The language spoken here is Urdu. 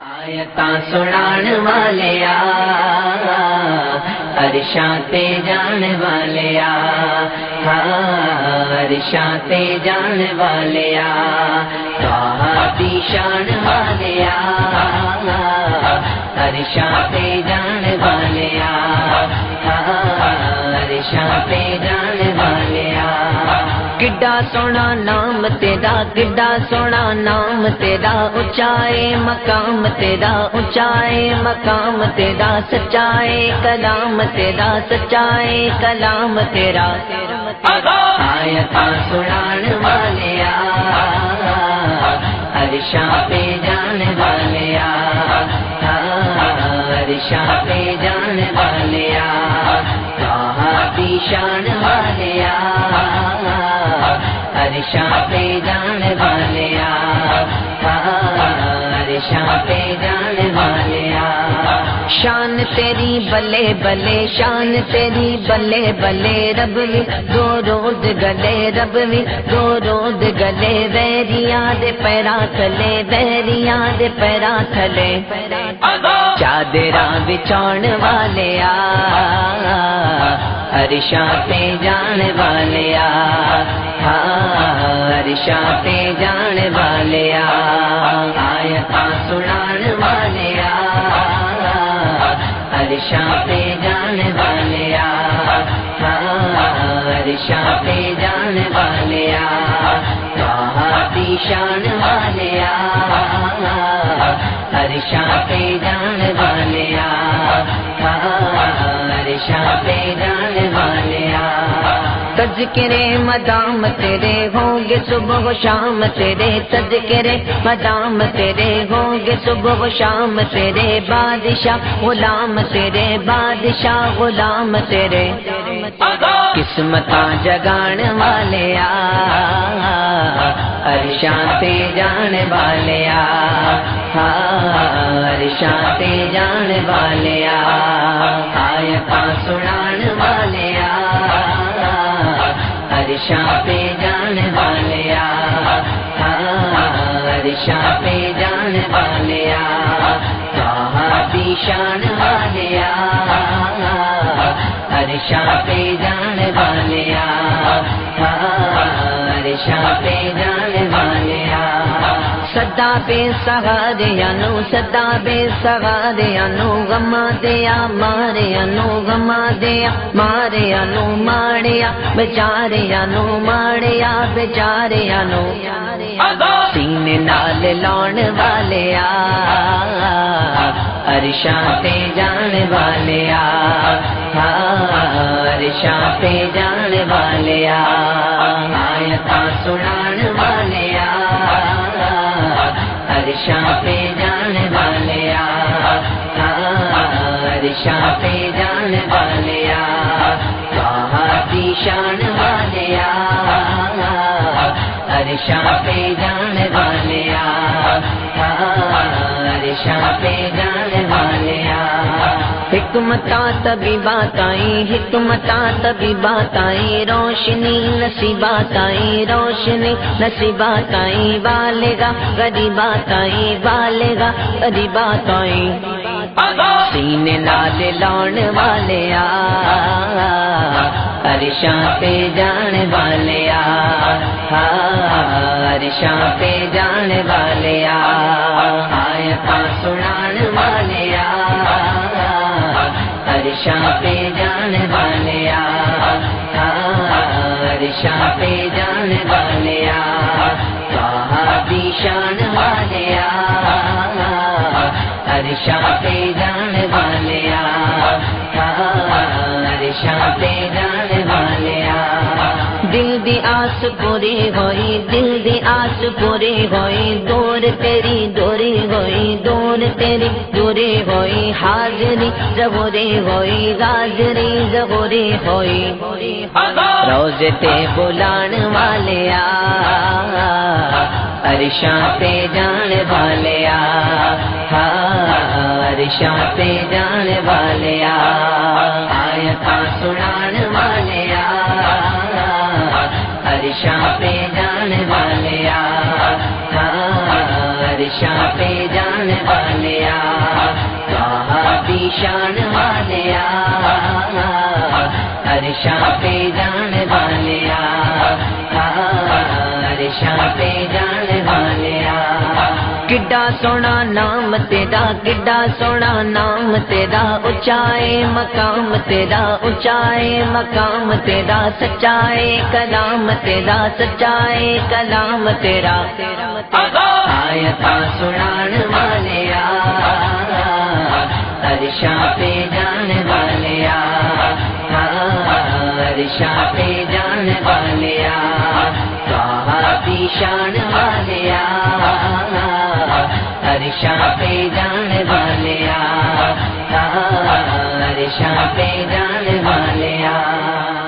آیتاں سنان والیا عرشاں تے جان والیا عرشاں تے جان والیا طٰہٰ دی شان والیا عرشاں تے جان والیا عرشاں تے جان والیا کڈا سونا نام تیرا کڈا سونا نام تیرا اونچائے مقام تیرا اونچائے مقام تیرا سچائے کلام تیرا سچائے کلام تیرا آیتاں سنان والیا عرشاں پہ جان والیا عرشاں پہ جان والیا طٰہٰ دی شان والیا عرشاں پہ جان والیا عرشاں پہ جان والیا شان تیری بلے بلے شان تیری بلے بلے رب وی دو روز گلے رب وی دو روز گلے ویریاں دے پیراں تھلے ویریاں دے پیراں تھلے چادراں بچھاؤن والیا عرشاں پہ جان والیا عرشاں پہ جان والیا آیتاں سنان والیا عرشاں پہ جان والیا عرشاں پہ جان والیا طٰہٰ دی شان والیا عرشاں پہ جان والیا عرشاں پہ جان والیا تذکرے مدام تیرے ہوں گے صبح و شام تیرے تذکرے مدام تیرے ہوں گے صبح و شام تیرے بادشاہ غلام تیرے بادشاہ غلام تیرے قسمتاں جگان والیا عرشاں پہ جان والیا عرشاں پہ جان والیا آیتاں سنان والیا عرشاں پہ جان والیا عرشاں پہ جان والیا طٰہٰ دی شان والیا عرشاں پہ جان والیا عرشاں پہ جان والیا صدا بے سہاریاں نو صدا بے سہاریاں نو غماں دیا ماریاں نو غماں دیا ماریاں نو ماڑیا بیچاریاں نو ماڑیا بیچاریاں نو سینے نال لاؤن والیا عرشاں پہ جان والیا عرشاں پہ جان والیا آیتاں سنان والیا عرشاں پہ جان والیا عرشاں پہ جان والیا طٰہٰ دی شان والیا عرشاں پہ جان والیا عرشاں پہ جان والیا حکمتاں طبیبات آئیں حکمتاں طبیبات آئیں روشنی نصیبات آئیں روشنی نصیبات آئیں بالغا غریبات آئیں بالغا غریبات آئیں سینے نال لاؤن والیا عرشاں پہ جان والیا عرشاں پہ جان والیا آیتاں سنان والیا عرشاں پہ جان والیا عرشاں پہ جان والیا طٰہٰ دی شان والیا عرشاں پہ جان والیا عرشاں پہ جان والیا دل دی آس پوری ہوئی دل دی آس پوری ہوئی دور تیری دوری ہوئی دور تیری دوری ہوئی حاضری ظہوری ہوئی حاضری ظہوری ہوئی روزے تے بلان والیا عرشاں پہ جان والیا عرشاں پہ جان والیا آیتاں سنان والیا عرشاں پہ جان والیا عرشاں پہ جان والے دی شان والیا عرشاں پہ جان والیا عرشاں پہ جان والیا کڈا سونا نام تیرا کڈا سونا نام تیرا اونچائے مقام تیرا اونچائے مقام تیرا سچائے کلام تیرا سچائے کلام تیرا آیتاں سنان والیا عرشاں پہ جان والیا عرشاں پہ جان والیا دی شان والیا عرشاں پہ جان والیا عرشاں پہ جان والیا